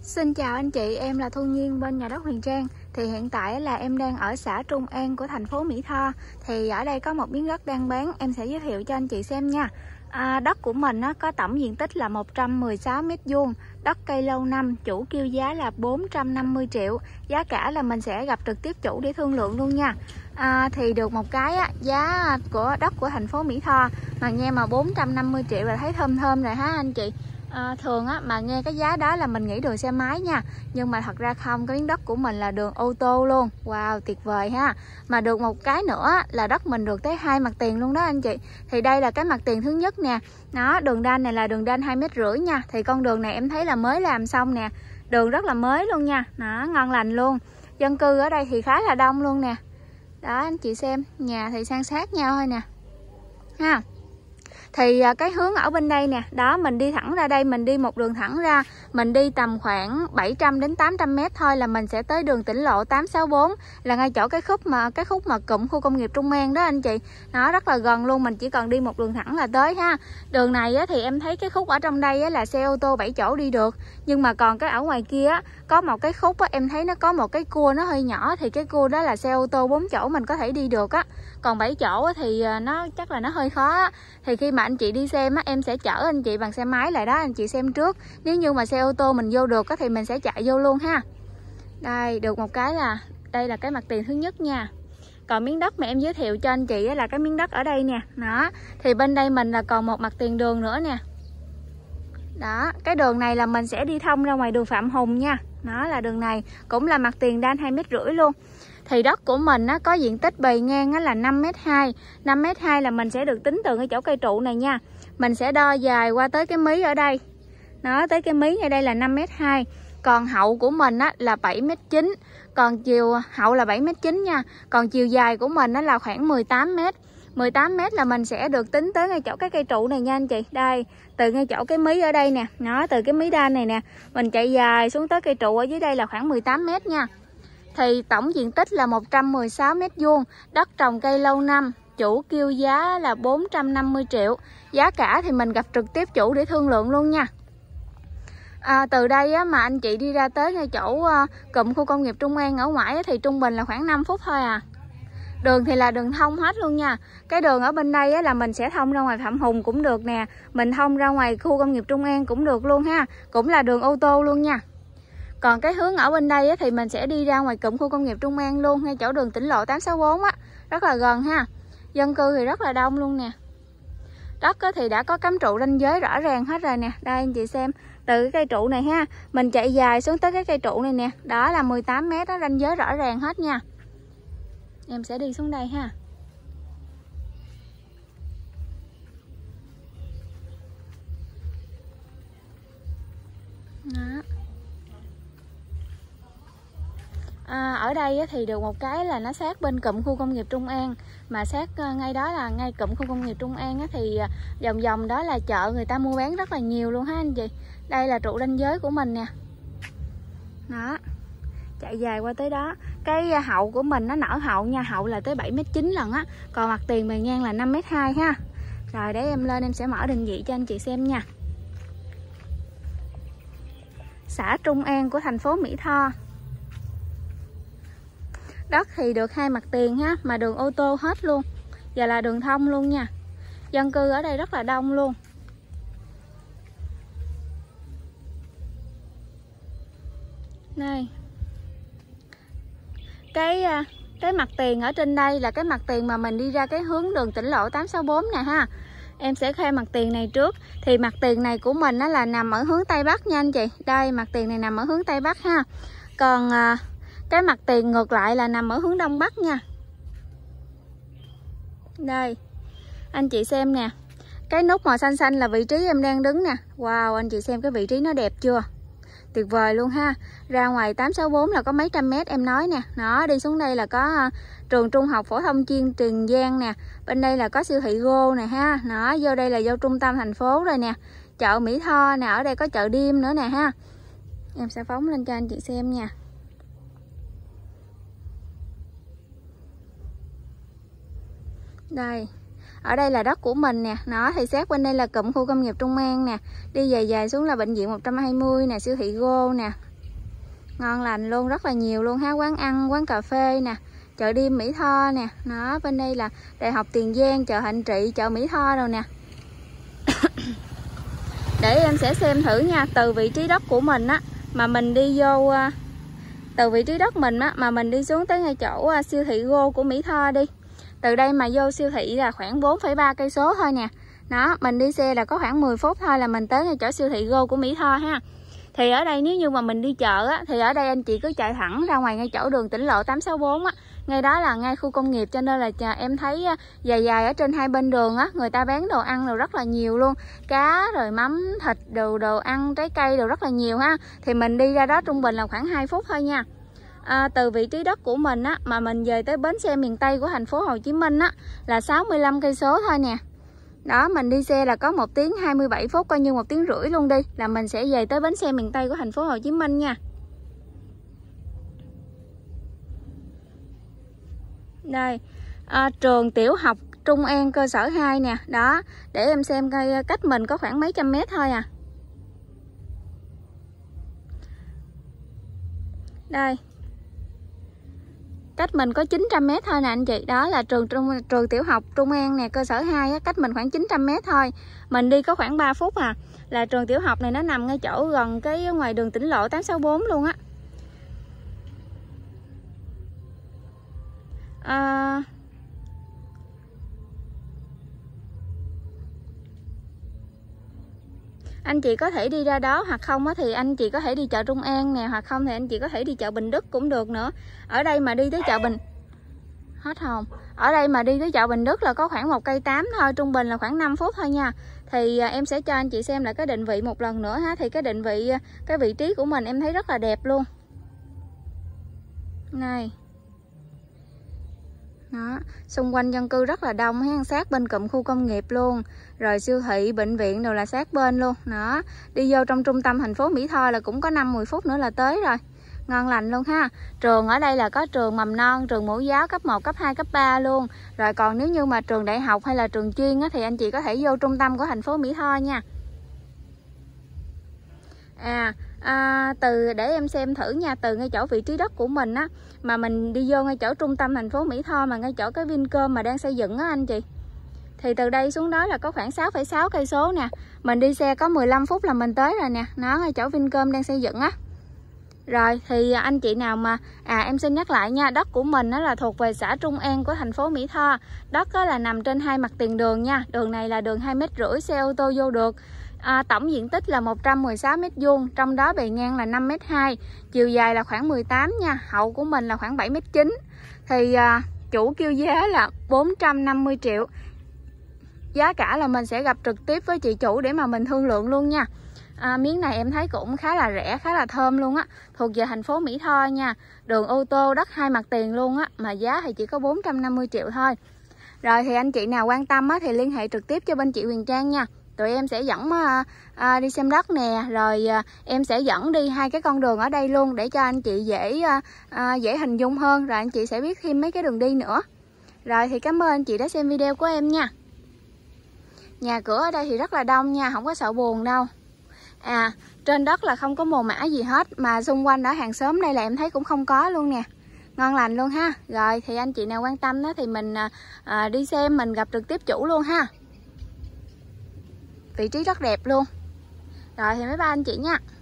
Xin chào anh chị, em là Thu Nhiên bên nhà đất Huyền Trang. Thì hiện tại là em đang ở xã Trung An của thành phố Mỹ Tho. Thì ở đây có một miếng đất đang bán, em sẽ giới thiệu cho anh chị xem nha. Đất của mình có tổng diện tích là 116 m², đất cây lâu năm, chủ kêu giá là 450 triệu. Giá cả là mình sẽ gặp trực tiếp chủ để thương lượng luôn nha. Thì được một cái giá của đất của thành phố Mỹ Tho mà nghe mà 450 triệu là thấy thơm thơm rồi ha anh chị. Thường mà nghe cái giá đó là mình nghĩ đường xe máy nha, nhưng mà thật ra không, cái miếng đất của mình là đường ô tô luôn. Wow, tuyệt vời ha. Mà được một cái nữa là đất mình được tới 2 mặt tiền luôn đó anh chị. Thì đây là cái mặt tiền thứ nhất nè. Nó đường đan này là đường đan 2,5 m nha. Thì con đường này em thấy là mới làm xong nè, đường rất là mới luôn nha. Nó ngon lành luôn. Dân cư ở đây thì khá là đông luôn nè. Đó anh chị xem, nhà thì san sát nhau thôi nè ha. Thì cái hướng ở bên đây nè, đó mình đi thẳng ra đây, mình đi một đường thẳng ra, mình đi tầm khoảng 700 đến 800 m thôi là mình sẽ tới đường tỉnh lộ 864, là ngay chỗ cái khúc mà cụm khu công nghiệp Trung An đó anh chị. Nó rất là gần luôn, mình chỉ cần đi một đường thẳng là tới ha. Đường này thì em thấy cái khúc ở trong đây là xe ô tô 7 chỗ đi được, nhưng mà còn cái ở ngoài kia có một cái khúc em thấy nó có một cái cua nó hơi nhỏ, thì cái cua đó là xe ô tô 4 chỗ mình có thể đi được á. Còn 7 chỗ thì nó chắc là nó hơi khó. Thì khi mà anh chị đi xem em sẽ chở anh chị bằng xe máy lại đó, anh chị xem trước. Nếu như mà xe ô tô mình vô được thì mình sẽ chạy vô luôn ha. Đây, được một cái là đây là cái mặt tiền thứ nhất nha. Còn miếng đất mà em giới thiệu cho anh chị là cái miếng đất ở đây nè. Đó, thì bên đây mình là còn một mặt tiền đường nữa nè. Đó, cái đường này là mình sẽ đi thông ra ngoài đường Phạm Hùng nha. Đó là đường này, cũng là mặt tiền đan 2,5 m luôn. Thì đất của mình có diện tích bề ngang là 5,2 m. 5,2 m là mình sẽ được tính từ cái chỗ cây trụ này nha. Mình sẽ đo dài qua tới cái mí ở đây. Nó tới cái mí ngay đây là 5,2 m. Còn hậu của mình là 7,9 m. Còn chiều hậu là 7,9 m nha. Còn chiều dài của mình là khoảng 18 m. 18 m là mình sẽ được tính tới ngay chỗ cái cây trụ này nha anh chị. Đây, từ ngay chỗ cái mí ở đây nè. Nó từ cái mí đan này nè, mình chạy dài xuống tới cây trụ ở dưới đây là khoảng 18 m nha. Thì tổng diện tích là 116 m², đất trồng cây lâu năm, chủ kêu giá là 450 triệu. Giá cả thì mình gặp trực tiếp chủ để thương lượng luôn nha. Từ đây mà anh chị đi ra tới ngay chỗ cụm khu công nghiệp Trung An ở ngoài thì trung bình là khoảng 5 phút thôi à. Đường thì là đường thông hết luôn nha. Cái đường ở bên đây là mình sẽ thông ra ngoài Phạm Hùng cũng được nè, mình thông ra ngoài khu công nghiệp Trung An cũng được luôn ha. Cũng là đường ô tô luôn nha. Còn cái hướng ở bên đây thì mình sẽ đi ra ngoài cụm khu công nghiệp Trung An luôn, ngay chỗ đường tỉnh lộ 864 rất là gần ha. Dân cư thì rất là đông luôn nè. Đất thì đã có cắm trụ ranh giới rõ ràng hết rồi nè. Đây anh chị xem, từ cái cây trụ này ha, mình chạy dài xuống tới cái cây trụ này nè, đó là 18 m đó, ranh giới rõ ràng hết nha. Em sẽ đi xuống đây ha. Đó. Ở đây thì được một cái là nó sát bên cụm khu công nghiệp Trung An, mà sát ngay đó là ngay cụm khu công nghiệp Trung An thì vòng vòng đó là chợ người ta mua bán rất là nhiều luôn ha anh chị. Đây là trụ ranh giới của mình nè. Đó, chạy dài qua tới đó. Cái hậu của mình nó nở hậu nha, hậu là tới 7,9 m lần á. Còn mặt tiền bề ngang là 5,2 m ha. Rồi để em lên em sẽ mở định vị cho anh chị xem nha. Xã Trung An của thành phố Mỹ Tho. Đất thì được 2 mặt tiền ha, mà đường ô tô hết luôn. Và là đường thông luôn nha. Dân cư ở đây rất là đông luôn. Đây. Cái mặt tiền ở trên đây là cái mặt tiền mà mình đi ra cái hướng đường tỉnh lộ 864 nè ha. Em sẽ khoe mặt tiền này trước. Thì mặt tiền này của mình là nằm ở hướng Tây Bắc nha anh chị. Đây, mặt tiền này nằm ở hướng Tây Bắc ha. Còn cái mặt tiền ngược lại là nằm ở hướng Đông Bắc nha. Đây, anh chị xem nè. Cái nút màu xanh xanh là vị trí em đang đứng nè. Wow, anh chị xem cái vị trí nó đẹp chưa? Tuyệt vời luôn ha. Ra ngoài 864 là có mấy trăm mét em nói nè. Nó đi xuống đây là có trường trung học phổ thông chuyên Tiền Giang nè. Bên đây là có siêu thị Go nè ha. Nó vô đây là vô trung tâm thành phố rồi nè. Chợ Mỹ Tho nè, ở đây có chợ đêm nữa nè ha. Em sẽ phóng lên cho anh chị xem nha. Đây, ở đây là đất của mình nè. Nó thì sát bên đây là cụm khu công nghiệp Trung An nè. Đi dài dài xuống là bệnh viện 120 nè, siêu thị Go nè. Ngon lành luôn, rất là nhiều luôn ha. Quán ăn, quán cà phê nè, chợ đêm Mỹ Tho nè. Nó bên đây là Đại học Tiền Giang, chợ Hạnh Trị, chợ Mỹ Tho rồi nè. Để em sẽ xem thử nha, từ vị trí đất của mình á mà mình đi vô, từ vị trí đất mình á mà mình đi xuống tới ngay chỗ siêu thị Go của Mỹ Tho đi. Từ đây mà vô siêu thị là khoảng 4,3 cây số thôi nè. Đó, mình đi xe là có khoảng 10 phút thôi là mình tới ngay chỗ siêu thị Go của Mỹ Tho ha. Thì ở đây nếu như mà mình đi chợ á, thì ở đây anh chị cứ chạy thẳng ra ngoài ngay chỗ đường tỉnh lộ 864 á. Ngay đó là ngay khu công nghiệp, cho nên là em thấy dài dài ở trên hai bên đường á, người ta bán đồ ăn đồ rất là nhiều luôn. Cá rồi mắm, thịt, đồ ăn, trái cây đồ rất là nhiều ha. Thì mình đi ra đó trung bình là khoảng 2 phút thôi nha. Từ vị trí đất của mình á mà mình về tới bến xe miền Tây của thành phố Hồ Chí Minh á là 65 cây số thôi nè. Đó, mình đi xe là có 1 tiếng 27 phút, coi như 1 tiếng rưỡi luôn đi là mình sẽ về tới bến xe miền Tây của thành phố Hồ Chí Minh nha. Đây, trường tiểu học Trung An cơ sở 2 nè. Đó, để em xem coi cách mình có khoảng mấy trăm mét thôi à. Đây, cách mình có 900 mét thôi nè anh chị. Đó là trường tiểu học Trung An nè, cơ sở 2 á, cách mình khoảng 900 mét thôi. Mình đi có khoảng 3 phút à. Là trường tiểu học này nó nằm ngay chỗ gần cái ngoài đường tỉnh lộ 864 luôn á. Anh chị có thể đi ra đó, hoặc không thì anh chị có thể đi chợ Trung An nè, hoặc không thì anh chị có thể đi chợ Bình Đức cũng được nữa. Ở đây mà đi tới chợ Hết không? Ở đây mà đi tới chợ Bình Đức là có khoảng 1,8 cây thôi, trung bình là khoảng 5 phút thôi nha. Thì em sẽ cho anh chị xem lại cái định vị một lần nữa ha. Thì cái định vị, cái vị trí của mình em thấy rất là đẹp luôn. Này. Đó, xung quanh dân cư rất là đông ha, sát bên cụm khu công nghiệp luôn. Rồi siêu thị, bệnh viện đều là sát bên luôn. Đó, đi vô trong trung tâm thành phố Mỹ Tho là cũng có 5-10 phút nữa là tới rồi. Ngon lành luôn ha. Trường ở đây là có trường mầm non, trường mẫu giáo cấp 1, cấp 2, cấp 3 luôn. Rồi còn nếu như mà trường đại học hay là trường chuyên á, thì anh chị có thể vô trung tâm của thành phố Mỹ Tho nha. Để em xem thử nha, từ ngay chỗ vị trí đất của mình á mà mình đi vô ngay chỗ trung tâm thành phố Mỹ Tho, mà ngay chỗ cái Vincom mà đang xây dựng á anh chị, thì từ đây xuống đó là có khoảng 6,6 cây số nè. Mình đi xe có 15 phút là mình tới rồi nè. Nó ngay chỗ Vincom đang xây dựng á. Rồi thì anh chị nào mà em xin nhắc lại nha, đất của mình đó là thuộc về xã Trung An của thành phố Mỹ Tho. Đất đó là nằm trên hai mặt tiền đường nha. Đường này là đường 2,5 m, xe ô tô vô được. Tổng diện tích là 116 m², trong đó bề ngang là 5,2 m, chiều dài là khoảng 18 nha, hậu của mình là khoảng 7,9 m. Thì chủ kêu giá là 450 triệu. Giá cả là mình sẽ gặp trực tiếp với chị chủ để mà mình thương lượng luôn nha. Miếng này em thấy cũng khá là rẻ, khá là thơm luôn á, thuộc về thành phố Mỹ Tho nha. Đường ô tô, đất hai mặt tiền luôn á, mà giá thì chỉ có 450 triệu thôi. Rồi thì anh chị nào quan tâm á, thì liên hệ trực tiếp cho bên chị Huyền Trang nha. Tụi em sẽ dẫn đi xem đất nè, rồi em sẽ dẫn đi hai cái con đường ở đây luôn để cho anh chị dễ hình dung hơn, rồi anh chị sẽ biết thêm mấy cái đường đi nữa. Rồi thì cảm ơn anh chị đã xem video của em nha. Nhà cửa ở đây thì rất là đông nha, không có sợ buồn đâu. Trên đất là không có mồ mã gì hết, mà xung quanh ở hàng xóm đây là em thấy cũng không có luôn nè. Ngon lành luôn ha. Rồi thì anh chị nào quan tâm đó thì mình đi xem, mình gặp trực tiếp chủ luôn ha. Vị trí rất đẹp luôn. Rồi thì bye bye anh chị nha.